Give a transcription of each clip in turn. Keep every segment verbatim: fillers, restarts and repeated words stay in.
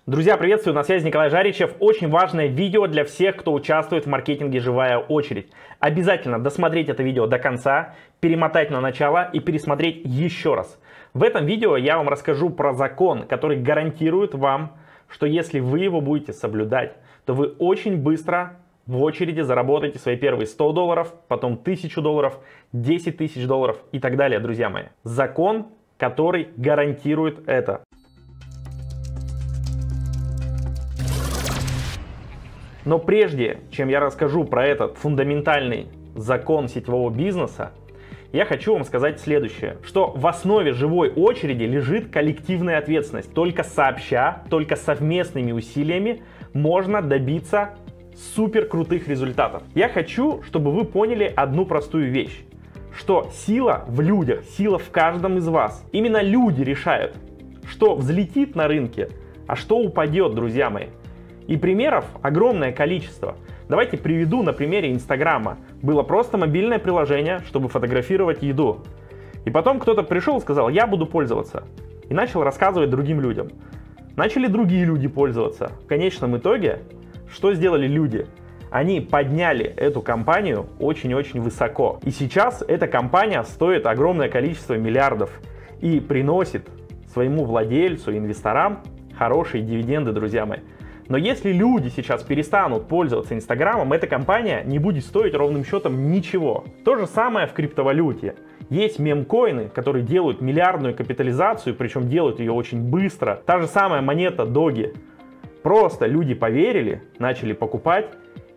Друзья, приветствую, на связи Николай Жаричев. Очень важное видео для всех, кто участвует в маркетинге «Живая очередь». Обязательно досмотреть это видео до конца, перемотать на начало и пересмотреть еще раз. В этом видео я вам расскажу про закон, который гарантирует вам, что если вы его будете соблюдать, то вы очень быстро в очереди заработаете свои первые сто долларов, потом тысячу долларов, десять тысяч долларов и так далее, друзья мои. Закон, который гарантирует это. Но прежде, чем я расскажу про этот фундаментальный закон сетевого бизнеса, я хочу вам сказать следующее, что в основе живой очереди лежит коллективная ответственность. Только сообща, только совместными усилиями можно добиться супер крутых результатов. Я хочу, чтобы вы поняли одну простую вещь, что сила в людях, сила в каждом из вас. Именно люди решают, что взлетит на рынке, а что упадет, друзья мои. И примеров огромное количество. Давайте приведу на примере Инстаграма. Было просто мобильное приложение, чтобы фотографировать еду. И потом кто-то пришел и сказал: я буду пользоваться. И начал рассказывать другим людям. Начали другие люди пользоваться. В конечном итоге, что сделали люди? Они подняли эту компанию очень-очень высоко. И сейчас эта компания стоит огромное количество миллиардов и приносит своему владельцу, инвесторам хорошие дивиденды, друзья мои. Но если люди сейчас перестанут пользоваться Инстаграмом, эта компания не будет стоить ровным счетом ничего. То же самое в криптовалюте. Есть мемкоины, которые делают миллиардную капитализацию, причем делают ее очень быстро. Та же самая монета Доги. Просто люди поверили, начали покупать,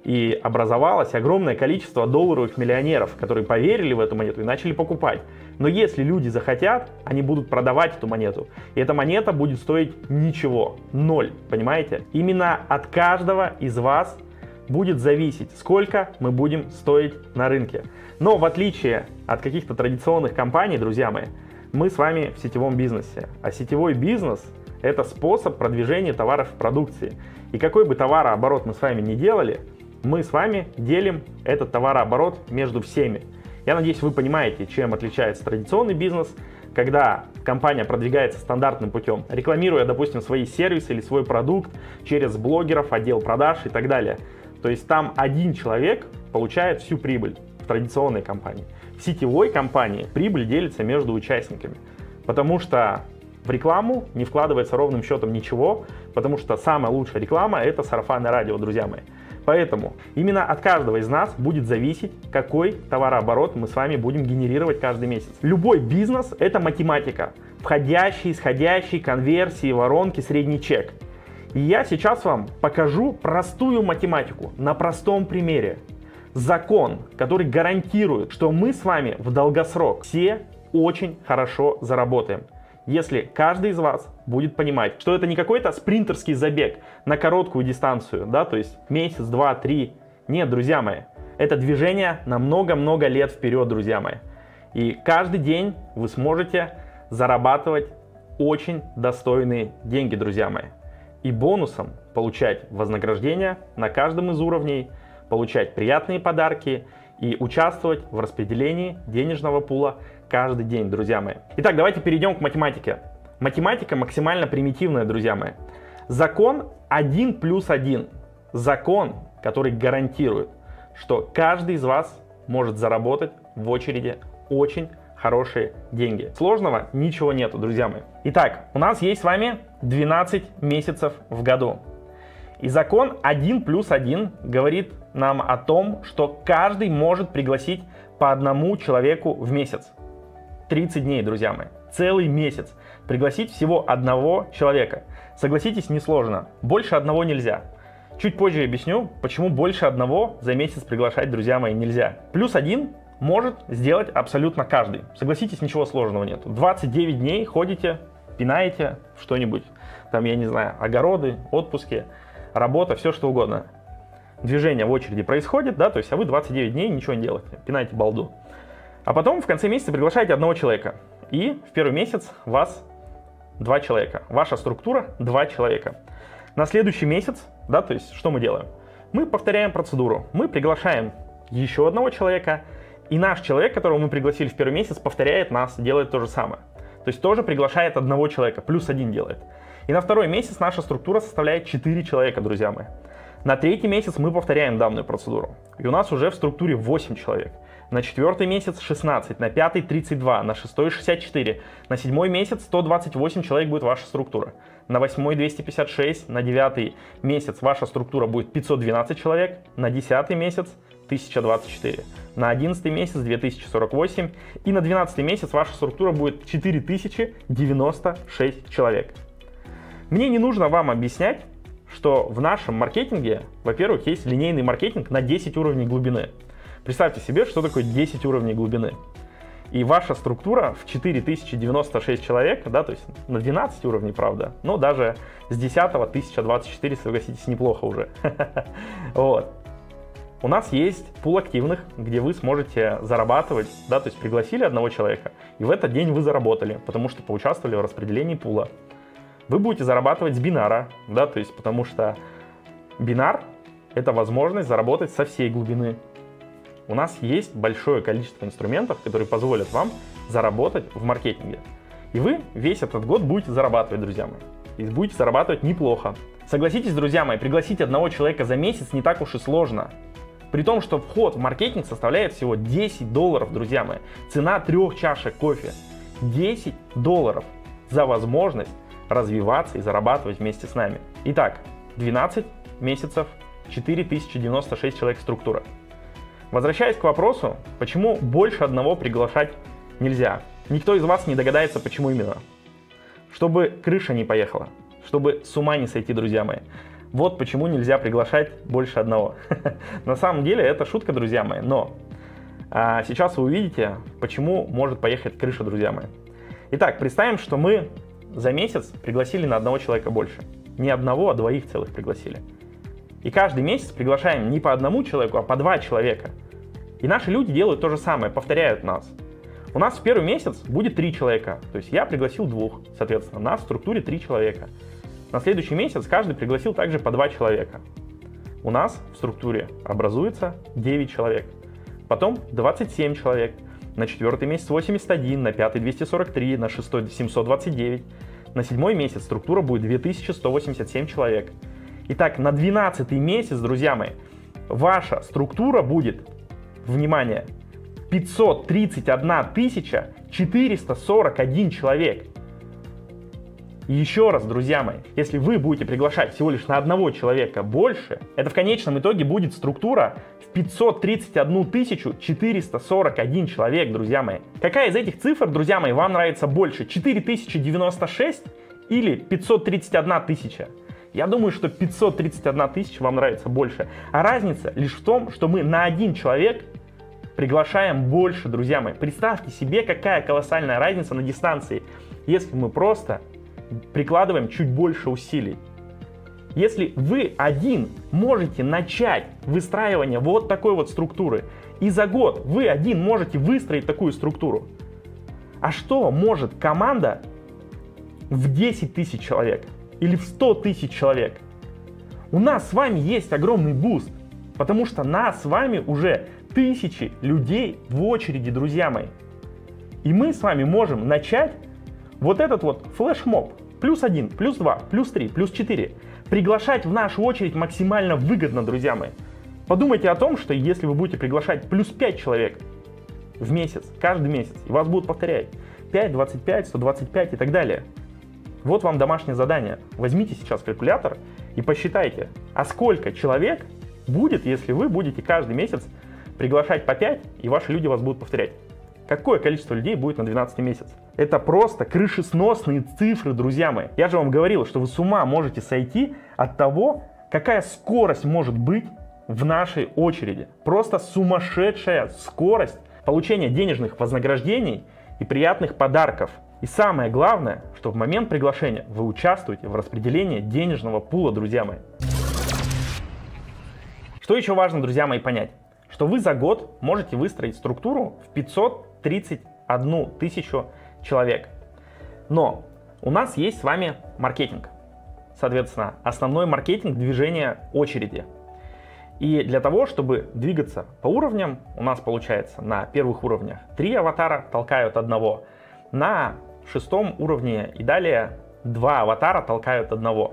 и образовалось огромное количество долларовых миллионеров, которые поверили в эту монету и начали покупать. Но если люди захотят, они будут продавать эту монету. И эта монета будет стоить ничего, ноль, понимаете? Именно от каждого из вас будет зависеть, сколько мы будем стоить на рынке. Но в отличие от каких-то традиционных компаний, друзья мои, мы с вами в сетевом бизнесе. А сетевой бизнес – это способ продвижения товаров и продукции. И какой бы товарооборот мы с вами ни делали, мы с вами делим этот товарооборот между всеми. Я надеюсь, вы понимаете, чем отличается традиционный бизнес, когда компания продвигается стандартным путем, рекламируя, допустим, свои сервисы или свой продукт через блогеров, отдел продаж и так далее. То есть там один человек получает всю прибыль в традиционной компании. В сетевой компании прибыль делится между участниками, потому что в рекламу не вкладывается ровным счетом ничего, потому что самая лучшая реклама – это сарафанное радио, друзья мои. Поэтому именно от каждого из нас будет зависеть, какой товарооборот мы с вами будем генерировать каждый месяц. Любой бизнес – это математика. Входящие, исходящие, конверсии, воронки, средний чек. И я сейчас вам покажу простую математику на простом примере. Закон, который гарантирует, что мы с вами в долгосрок все очень хорошо заработаем. Если каждый из вас будет понимать, что это не какой-то спринтерский забег на короткую дистанцию, да, то есть месяц, два, три. Нет, друзья мои, это движение на много-много лет вперед, друзья мои. И каждый день вы сможете зарабатывать очень достойные деньги, друзья мои. И бонусом получать вознаграждение на каждом из уровней, получать приятные подарки и участвовать в распределении денежного пула каждый день, друзья мои. Итак, давайте перейдем к математике. Математика максимально примитивная, друзья мои. Закон один плюс один. Закон, который гарантирует, что каждый из вас может заработать в очереди очень хорошие деньги. Сложного ничего нету, друзья мои. Итак, у нас есть с вами двенадцать месяцев в году. И закон один плюс один говорит нам о том, что каждый может пригласить по одному человеку в месяц. тридцать дней, друзья мои. Целый месяц. Пригласить всего одного человека. Согласитесь, несложно. Больше одного нельзя. Чуть позже объясню, почему больше одного за месяц приглашать, друзья мои, нельзя. Плюс один может сделать абсолютно каждый. Согласитесь, ничего сложного нет. двадцать девять дней ходите, пинаете что-нибудь. Там, я не знаю, огороды, отпуски, работа, все что угодно. Движение в очереди происходит, да, то есть, а вы двадцать девять дней ничего не делаете, пинаете балду. А потом в конце месяца приглашаете одного человека. И в первый месяц вас два человека. Ваша структура два человека. На следующий месяц, да, то есть что мы делаем? Мы повторяем процедуру. Мы приглашаем еще одного человека. И наш человек, которого мы пригласили в первый месяц, повторяет нас, делает то же самое. То есть тоже приглашает одного человека, плюс один делает. И на второй месяц наша структура составляет четыре человека, друзья мои. На третий месяц мы повторяем данную процедуру. И у нас уже в структуре восемь человек. На четвертый месяц шестнадцать, на пятый тридцать два, на шестой шестьдесят четыре, на седьмой месяц сто двадцать восемь человек будет ваша структура. На восьмой двести пятьдесят шесть, на девятый месяц ваша структура будет пятьсот двенадцать человек, на десятый месяц тысяча двадцать четыре, на одиннадцатый месяц две тысячи сорок восемь и на двенадцатый месяц ваша структура будет четыре тысячи девяносто шесть человек. Мне не нужно вам объяснять, что в нашем маркетинге, во-первых, есть линейный маркетинг на десять уровней глубины. Представьте себе, что такое десять уровней глубины. И ваша структура в четыре тысячи девяносто шесть человек, да, то есть на двенадцать уровней, правда, но даже с десятого тысяча двадцать четыре, согласитесь, неплохо уже. Вот. У нас есть пул активных, где вы сможете зарабатывать, да, то есть пригласили одного человека, и в этот день вы заработали, потому что поучаствовали в распределении пула. Вы будете зарабатывать с бинара, да, то есть потому что бинар — это возможность заработать со всей глубины. У нас есть большое количество инструментов, которые позволят вам заработать в маркетинге. И вы весь этот год будете зарабатывать, друзья мои. И будете зарабатывать неплохо. Согласитесь, друзья мои, пригласить одного человека за месяц не так уж и сложно. При том, что вход в маркетинг составляет всего десять долларов, друзья мои. Цена трех чашек кофе. десять долларов за возможность развиваться и зарабатывать вместе с нами. Итак, двенадцать месяцев, четыре тысячи девяносто шесть человек структура. Возвращаясь к вопросу, почему больше одного приглашать нельзя. Никто из вас не догадается, почему именно. Чтобы крыша не поехала, чтобы с ума не сойти, друзья мои. Вот почему нельзя приглашать больше одного. На самом деле это шутка, друзья мои, но а, сейчас вы увидите, почему может поехать крыша, друзья мои. Итак, представим, что мы за месяц пригласили на одного человека больше. Не одного, а двоих целых пригласили. И каждый месяц приглашаем не по одному человеку, а по два человека. И наши люди делают то же самое, повторяют нас. У нас в первый месяц будет три человека. То есть я пригласил двух, соответственно, нас в структуре три человека. На следующий месяц каждый пригласил также по два человека. У нас в структуре образуется девять человек. Потом двадцать семь человек. На четвертый месяц восемьдесят один, на пятый двести сорок три, на шестой семьсот двадцать девять. На седьмой месяц структура будет две тысячи сто восемьдесят семь человек. Итак, на двенадцатый месяц, друзья мои, ваша структура будет, внимание, пятьсот тридцать одна тысяча четыреста сорок один человек. И еще раз, друзья мои, если вы будете приглашать всего лишь на одного человека больше, это в конечном итоге будет структура в пятьсот тридцать одну тысячу четыреста сорок один человек, друзья мои. Какая из этих цифр, друзья мои, вам нравится больше? четыре тысячи девяносто шесть или пятьсот тридцать одна тысяча? Я думаю, что пятьсот тридцать одна тысяча вам нравится больше. А разница лишь в том, что мы на один человек приглашаем больше, друзья мои. Представьте себе, какая колоссальная разница на дистанции, если мы просто прикладываем чуть больше усилий. Если вы один можете начать выстраивание вот такой вот структуры, и за год вы один можете выстроить такую структуру, а что может команда в десять тысяч человек или в сто тысяч человек? У нас с вами есть огромный буст, потому что нас с вами уже тысячи людей в очереди, друзья мои. И мы с вами можем начать вот этот вот флешмоб. Плюс один, плюс два, плюс три, плюс четыре. Приглашать в нашу очередь максимально выгодно, друзья мои. Подумайте о том, что если вы будете приглашать плюс пять человек в месяц, каждый месяц, и вас будут повторять пять, двадцать пять, сто двадцать пять и так далее. Вот вам домашнее задание. Возьмите сейчас калькулятор и посчитайте, а сколько человек будет, если вы будете каждый месяц приглашать по пять, и ваши люди вас будут повторять. Какое количество людей будет на двенадцатый месяц? Это просто крышесносные цифры, друзья мои. Я же вам говорил, что вы с ума можете сойти от того, какая скорость может быть в нашей очереди. Просто сумасшедшая скорость получения денежных вознаграждений и приятных подарков. И самое главное, что в момент приглашения вы участвуете в распределении денежного пула, друзья мои. Что еще важно, друзья мои, понять? Что вы за год можете выстроить структуру в пятьсот тридцать одну тысячу человек. Но у нас есть с вами маркетинг. Соответственно, основной маркетинг движения очереди. И для того, чтобы двигаться по уровням, у нас получается на первых уровнях три аватара толкают одного, на шестом уровне и далее два аватара толкают одного.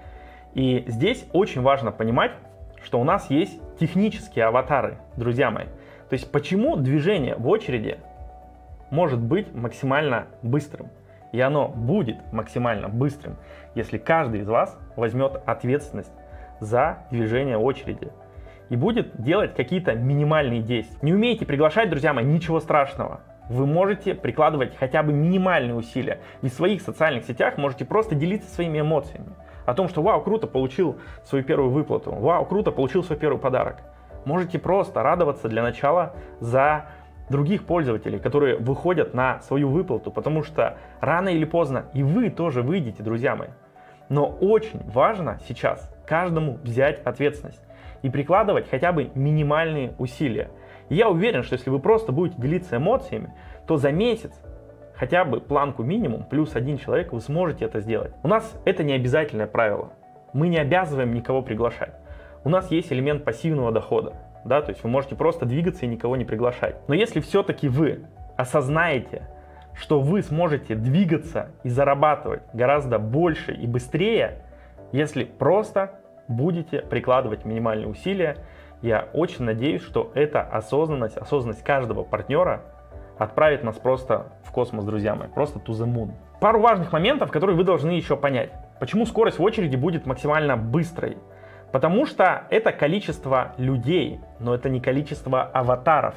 И здесь очень важно понимать, что у нас есть технические аватары, друзья мои. То есть почему движение в очереди может быть максимально быстрым. И оно будет максимально быстрым, если каждый из вас возьмет ответственность за движение очереди и будет делать какие-то минимальные действия. Не умеете приглашать, друзья мои, ничего страшного. Вы можете прикладывать хотя бы минимальные усилия. И в своих социальных сетях можете просто делиться своими эмоциями. О том, что вау, круто, получил свою первую выплату. Вау, круто, получил свой первый подарок. Можете просто радоваться для начала за других пользователей, которые выходят на свою выплату, потому что рано или поздно и вы тоже выйдете, друзья мои. Но очень важно сейчас каждому взять ответственность и прикладывать хотя бы минимальные усилия. И я уверен, что если вы просто будете делиться эмоциями, то за месяц хотя бы планку минимум плюс один человек вы сможете это сделать. У нас это не обязательное правило. Мы не обязываем никого приглашать. У нас есть элемент пассивного дохода. Да, то есть вы можете просто двигаться и никого не приглашать. Но если все-таки вы осознаете, что вы сможете двигаться и зарабатывать гораздо больше и быстрее, если просто будете прикладывать минимальные усилия, я очень надеюсь, что эта осознанность, осознанность каждого партнера отправит нас просто в космос, друзья мои, просто to the moon. Пару важных моментов, которые вы должны еще понять. Почему скорость в очереди будет максимально быстрой? Потому что это количество людей, но это не количество аватаров.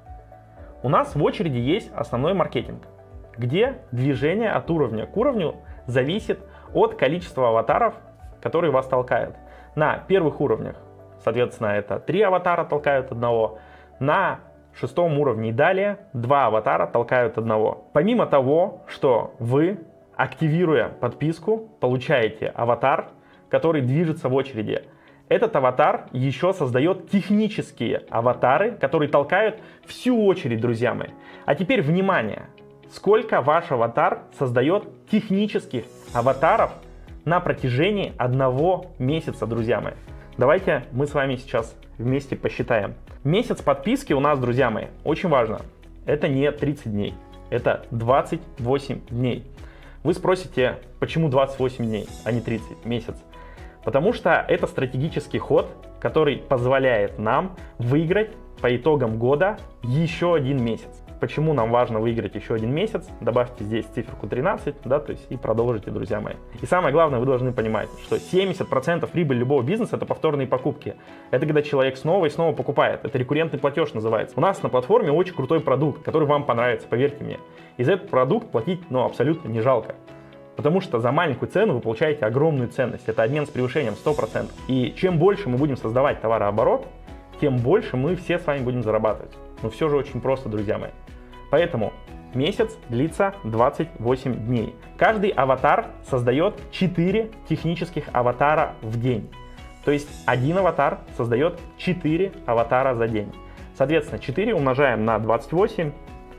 У нас в очереди есть основной маркетинг, где движение от уровня к уровню зависит от количества аватаров, которые вас толкают. На первых уровнях, соответственно, это три аватара толкают одного. На шестом уровне и далее два аватара толкают одного. Помимо того, что вы, активируя подписку, получаете аватар, который движется в очереди. Этот аватар еще создает технические аватары, которые толкают всю очередь, друзья мои. А теперь внимание! Сколько ваш аватар создает технических аватаров на протяжении одного месяца, друзья мои? Давайте мы с вами сейчас вместе посчитаем. Месяц подписки у нас, друзья мои, очень важно. Это не тридцать дней, это двадцать восемь дней. Вы спросите, почему двадцать восемь дней, а не тридцать, месяц? Потому что это стратегический ход, который позволяет нам выиграть по итогам года еще один месяц. Почему нам важно выиграть еще один месяц? Добавьте здесь циферку тринадцать, да, то есть и продолжите, друзья мои. И самое главное, вы должны понимать, что семьдесят процентов прибыли любого бизнеса — это повторные покупки. Это когда человек снова и снова покупает. Это рекуррентный платеж называется. У нас на платформе очень крутой продукт, который вам понравится, поверьте мне. И за этот продукт платить, ну, абсолютно не жалко. Потому что за маленькую цену вы получаете огромную ценность. Это обмен с превышением сто процентов. И чем больше мы будем создавать товарооборот, тем больше мы все с вами будем зарабатывать. Но все же очень просто, друзья мои. Поэтому месяц длится двадцать восемь дней. Каждый аватар создает четыре технических аватара в день. То есть один аватар создает четыре аватара за день. Соответственно, четыре умножаем на двадцать восемь,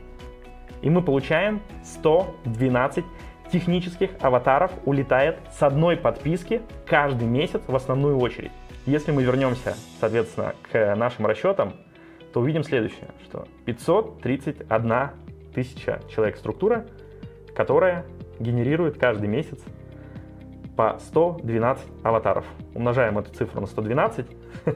и мы получаем сто двенадцать технических аватаров улетает с одной подписки каждый месяц в основную очередь. Если мы вернемся, соответственно, к нашим расчетам, то увидим следующее, что пятьсот тридцать одна тысяча человек структура, которая генерирует каждый месяц по сто двенадцать аватаров. Умножаем эту цифру на сто двенадцать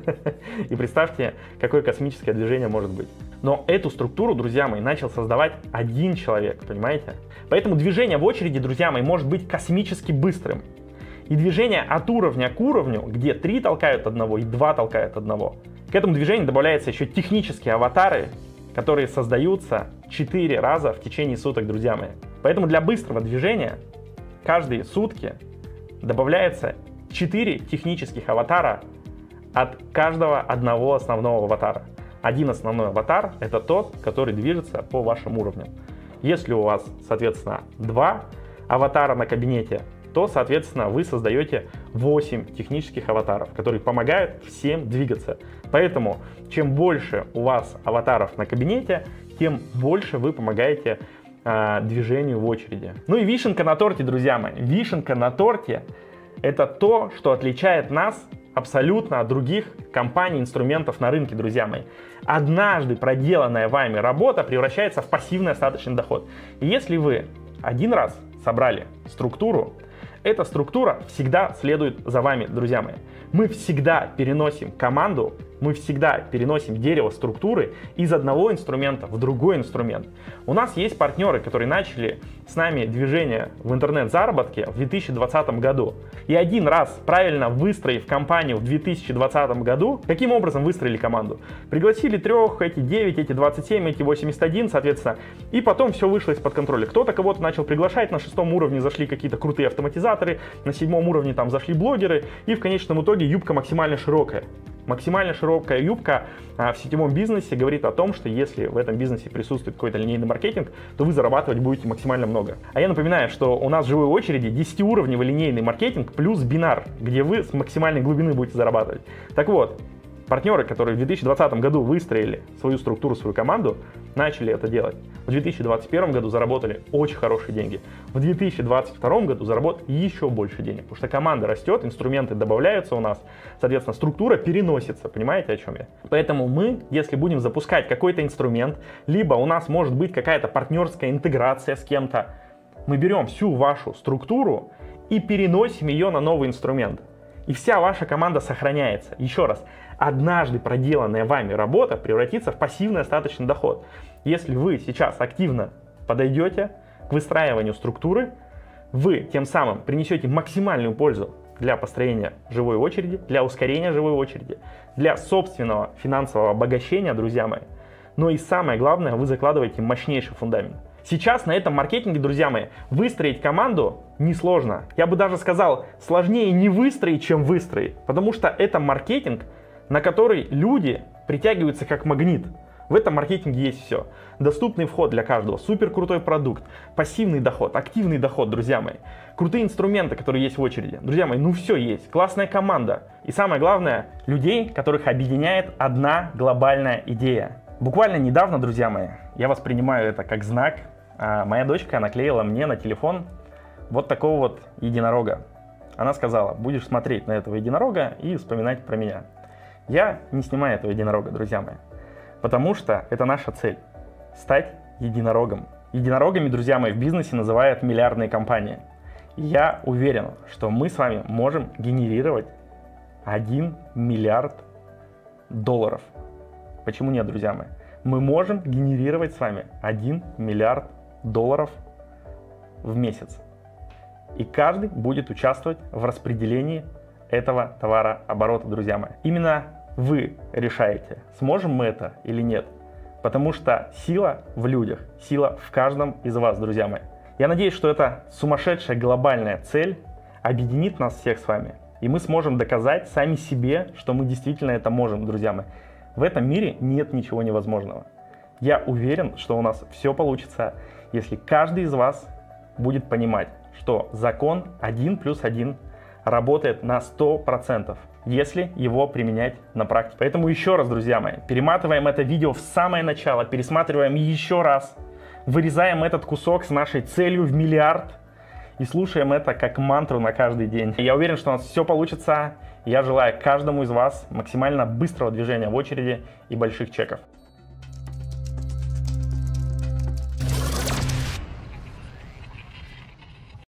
и представьте, какое космическое движение может быть. Но эту структуру, друзья мои, начал создавать один человек, понимаете? Поэтому движение в очереди, друзья мои, может быть космически быстрым. И движение от уровня к уровню, где три толкают одного и два толкают одного, к этому движению добавляются еще технические аватары, которые создаются четыре раза в течение суток, друзья мои. Поэтому для быстрого движения каждые сутки добавляется четыре технических аватара от каждого одного основного аватара. Один основной аватар — это тот, который движется по вашим уровням. Если у вас, соответственно, два аватара на кабинете, то, соответственно, вы создаете восемь технических аватаров, которые помогают всем двигаться. Поэтому, чем больше у вас аватаров на кабинете, тем больше вы помогаете э, движению в очереди. Ну и вишенка на торте, друзья мои. Вишенка на торте — это то, что отличает нас абсолютно от других компаний, инструментов на рынке, друзья мои. Однажды проделанная вами работа превращается в пассивный остаточный доход. И если вы один раз собрали структуру, эта структура всегда следует за вами, друзья мои. Мы всегда переносим команду, мы всегда переносим дерево структуры из одного инструмента в другой инструмент. У нас есть партнеры, которые начали с нами движение в интернет-заработке в две тысячи двадцатом году. И один раз, правильно выстроив компанию в две тысячи двадцатом году, каким образом выстроили команду? Пригласили трех, эти девять, эти двадцать семь, эти восемьдесят один, соответственно, и потом все вышло из-под контроля. Кто-то кого-то начал приглашать, на шестом уровне зашли какие-то крутые автоматизаторы, на седьмом уровне там зашли блогеры, и в конечном итоге юбка максимально широкая. Максимально широкая юбка а, в сетевом бизнесе говорит о том, что если в этом бизнесе присутствует какой-то линейный маркетинг, то вы зарабатывать будете максимально много. А я напоминаю, что у нас в живой очереди десятиуровневый линейный маркетинг плюс бинар, где вы с максимальной глубины будете зарабатывать. Так вот, партнеры, которые в две тысячи двадцатом году выстроили свою структуру, свою команду, начали это делать. В две тысячи двадцать первом году заработали очень хорошие деньги. В две тысячи двадцать втором году заработали еще больше денег, потому что команда растет, инструменты добавляются у нас, соответственно, структура переносится, понимаете, о чем я? Поэтому мы, если будем запускать какой-то инструмент, либо у нас может быть какая-то партнерская интеграция с кем-то, мы берем всю вашу структуру и переносим ее на новый инструмент. И вся ваша команда сохраняется. Еще раз, однажды проделанная вами работа превратится в пассивный остаточный доход. Если вы сейчас активно подойдете к выстраиванию структуры, вы тем самым принесете максимальную пользу для построения живой очереди, для ускорения живой очереди, для собственного финансового обогащения, друзья мои. Но и самое главное, вы закладываете мощнейший фундамент. Сейчас на этом маркетинге, друзья мои, выстроить команду несложно. Я бы даже сказал, сложнее не выстроить, чем выстроить. Потому что это маркетинг, на который люди притягиваются как магнит. В этом маркетинге есть все. Доступный вход для каждого, супер крутой продукт, пассивный доход, активный доход, друзья мои. Крутые инструменты, которые есть в очереди. Друзья мои, ну все есть. Классная команда. И самое главное, людей, которых объединяет одна глобальная идея. Буквально недавно, друзья мои, я воспринимаю это как знак. Моя дочка наклеила мне на телефон вот такого вот единорога. Она сказала, будешь смотреть на этого единорога и вспоминать про меня. Я не снимаю этого единорога, друзья мои, потому что это наша цель – стать единорогом. Единорогами, друзья мои, в бизнесе называют миллиардные компании. И я уверен, что мы с вами можем генерировать один миллиард долларов. Почему нет, друзья мои? Мы можем генерировать с вами один миллиард долларов в месяц. И каждый будет участвовать в распределении этого товарооборота, друзья мои. Именно вы решаете, сможем мы это или нет. Потому что сила в людях, сила в каждом из вас, друзья мои. Я надеюсь, что эта сумасшедшая глобальная цель объединит нас всех с вами. И мы сможем доказать сами себе, что мы действительно это можем, друзья мои. В этом мире нет ничего невозможного. Я уверен, что у нас все получится, если каждый из вас будет понимать, что закон один плюс один работает на сто процентов, если его применять на практике. Поэтому еще раз, друзья мои, перематываем это видео в самое начало, пересматриваем еще раз, вырезаем этот кусок с нашей целью в миллиард и слушаем это как мантру на каждый день. Я уверен, что у нас все получится. Я желаю каждому из вас максимально быстрого движения в очереди и больших чеков.